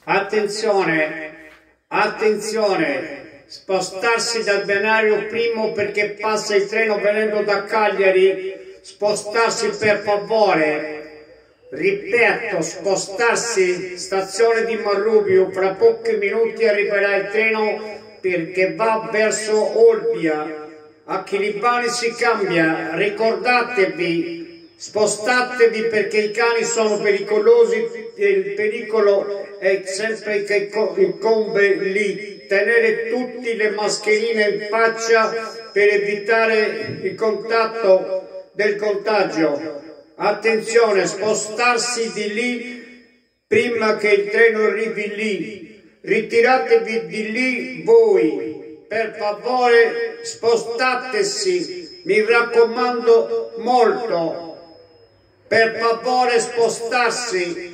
Attenzione, attenzione, spostarsi dal binario primo perché passa il treno venendo da Cagliari, spostarsi per favore. Ripeto, spostarsi, stazione di Marrubio, fra pochi minuti arriverà il treno perché va verso Olbia. A Chilibani si cambia, ricordatevi, spostatevi perché i cani sono pericolosi e il pericolo è sempre che incombe lì. Tenere tutte le mascherine in faccia per evitare il contatto del contagio. Attenzione, spostarsi di lì prima che il treno arrivi lì. Ritiratevi di lì voi, per favore spostatesi, mi raccomando molto, per favore spostarsi.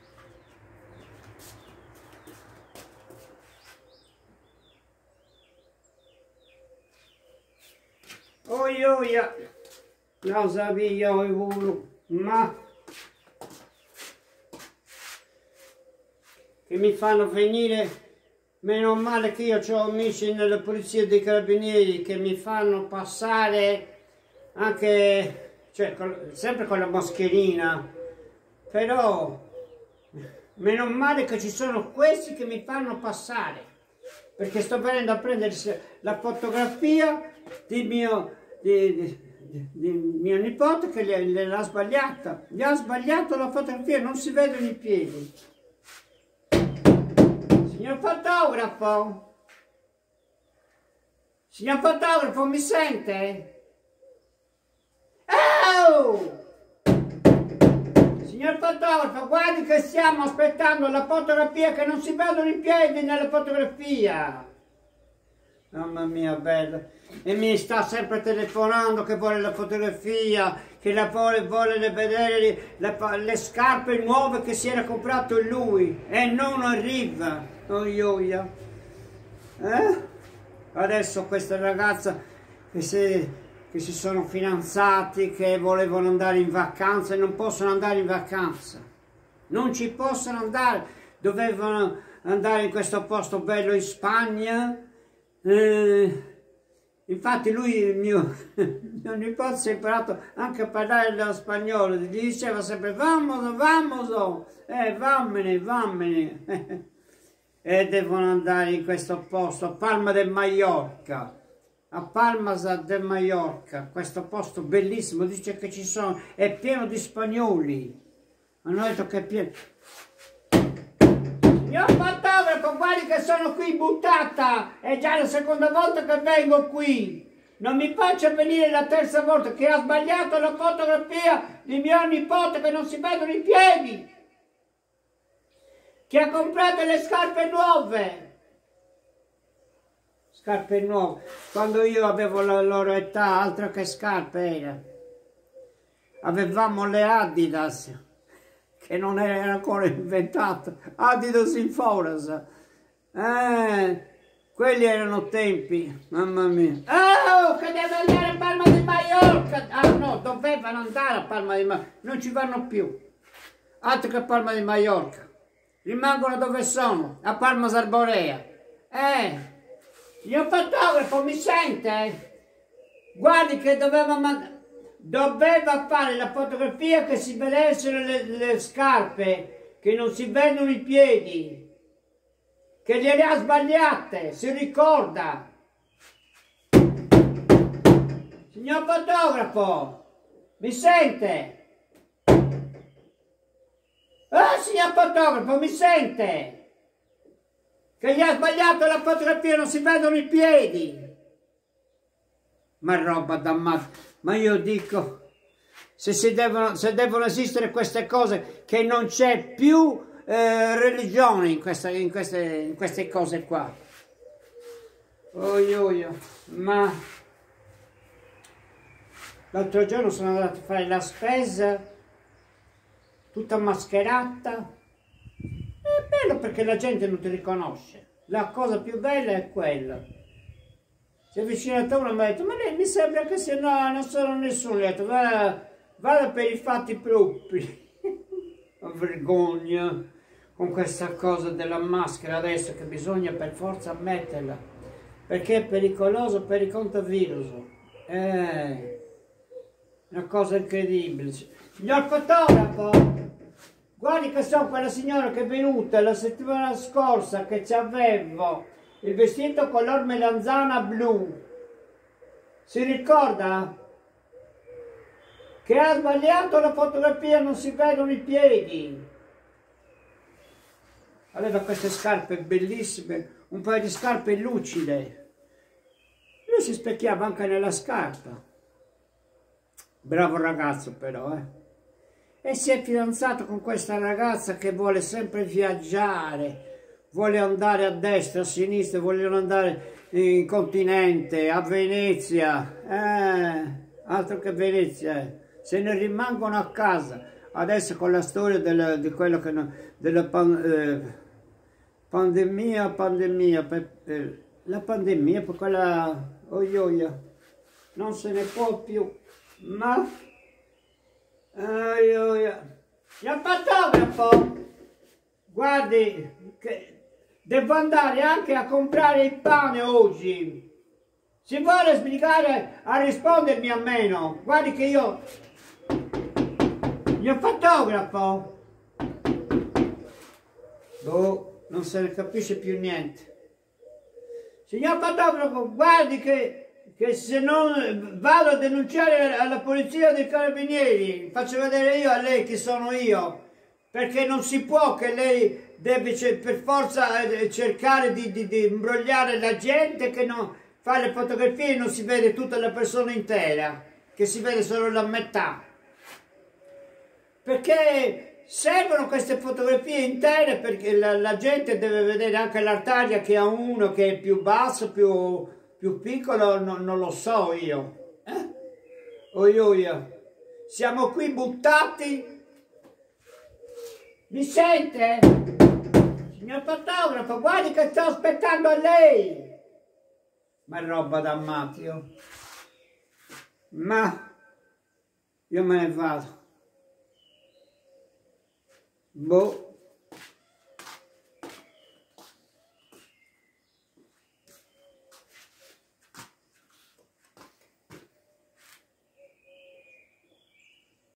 Oia, non sapevo il volo, ma che mi fanno venire, meno male che io ho amici nella polizia dei carabinieri che mi fanno passare anche, cioè, sempre con la mascherina, però meno male che ci sono questi che mi fanno passare, perché sto venendo a prendere la fotografia di mio nipote che l'ha sbagliata, gli ha sbagliato la fotografia, non si vedono i piedi. Signor fotografo, mi sente? Oh! Signor fotografo, guardi che stiamo aspettando la fotografia, che non si vedono i piedi nella fotografia. Mamma mia, bella. E mi sta sempre telefonando che vuole la fotografia, che vuole vedere le scarpe nuove che si era comprato lui e non arriva. Oioia. Adesso questa ragazza che si sono fidanzati, che volevano andare in vacanza e non possono andare in vacanza. Non ci possono andare. Dovevano andare in questo posto bello in Spagna. Infatti lui, mio nipote, si è imparato anche a parlare lo spagnolo, gli diceva sempre vamonos, vammene. E devono andare in questo posto, a Palma de Mallorca, questo posto bellissimo, dice che è pieno di spagnoli, hanno detto che è pieno. Signor fotografo, guardi che sono qui buttata, è già la seconda volta che vengo qui, non mi faccia venire la terza volta, che ha sbagliato la fotografia di mio nipote che non si vedono i piedi, che ha comprato le scarpe nuove, quando io avevo la loro età, altro che scarpe era, avevamo le Adidas, che non era ancora inventato, Adidas in Foras, quelli erano tempi, mamma mia. Oh, che deve andare a Palma di Mallorca, ah no, dovevano andare a Palma di Mallorca, non ci vanno più, altro che a Palma di Mallorca. Rimangono dove sono, a Palma Zarborea. Signor fotografo, mi sente? Guardi che doveva fare la fotografia che si vedessero le scarpe, che non si vedono i piedi, che gliele ha sbagliate, si ricorda. Signor fotografo, mi sente? Signor fotografo, mi sente? Che gli ha sbagliato la fotografia, non si vedono i piedi. Ma roba da matto. Ma io dico, se devono esistere queste cose, che non c'è più religione in queste cose qua. Ma l'altro giorno sono andato a fare la spesa, tutta mascherata. È bello perché la gente non ti riconosce. La cosa più bella è quella. Si è avvicinato a uno e mi ha detto, ma lei mi sembra che sia, no, non sono nessuno. Gli ho detto, vada per i fatti propri. Vergogna. con questa cosa della maschera adesso che bisogna per forza metterla, perché è pericoloso per il coronavirus. Una cosa incredibile. Signor fotografo, guardi che sono quella signora che è venuta la settimana scorsa che ci avevo il vestito color melanzana blu. Si ricorda? Che ha sbagliato la fotografia, non si vedono i piedi. Aveva queste scarpe bellissime, un paio di scarpe lucide. Lui si specchiava anche nella scarpa. Bravo ragazzo però, E si è fidanzato con questa ragazza che vuole sempre viaggiare, vuole andare a destra, a sinistra, vogliono andare in continente, a Venezia. Altro che Venezia, Se ne rimangono a casa. Adesso con la storia di quello che della pandemia, la pandemia, per quella oioia, non se ne può più, ma oioia. Il fotografo, guardi, che devo andare anche a comprare il pane oggi. Si vuole sbrigare a rispondermi almeno, guardi che io, il fotografo, non se ne capisce più niente. Signor fotografo, guardi che se non vado a denunciare alla polizia dei carabinieri, faccio vedere io a lei chi sono io, perché non si può che lei deve per forza cercare di imbrogliare la gente che non fa le fotografie e non si vede tutta la persona intera, che si vede solo la metà. Perché servono queste fotografie intere, perché la gente deve vedere anche l'artaria che ha uno che è più basso, più piccolo, non lo so io. Oioia. Siamo qui buttati. Mi sente? Signor fotografo, guardi che sto aspettando a lei. Ma è roba da Matteo. Ma io me ne vado. Boh.